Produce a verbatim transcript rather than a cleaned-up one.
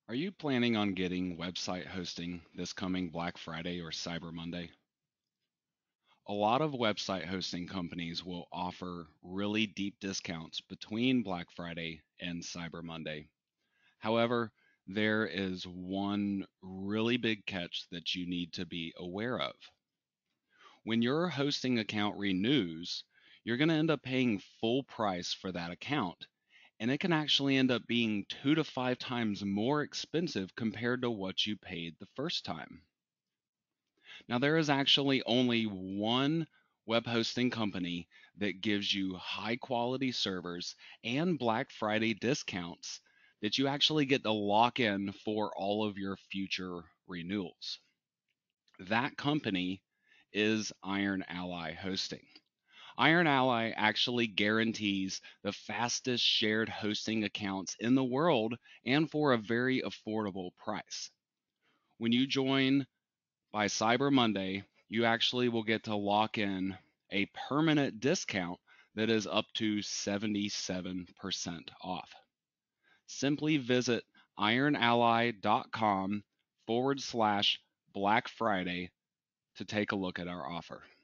Are you planning on getting website hosting this coming Black Friday or Cyber Monday? A lot of website hosting companies will offer really deep discounts between Black Friday and Cyber Monday. However, there is one really big catch that you need to be aware of. When your hosting account renews, you're going to end up paying full price for that account, and it can actually end up being two to five times more expensive compared to what you paid the first time. Now, there is actually only one web hosting company that gives you high quality servers and Black Friday discounts that you actually get to lock in for all of your future renewals. That company is Iron Ally Hosting. Iron Ally actually guarantees the fastest shared hosting accounts in the world and for a very affordable price. When you join by Cyber Monday, you actually will get to lock in a permanent discount that is up to seventy-seven percent off. Simply visit ironally.com forward slash Black Friday to take a look at our offer.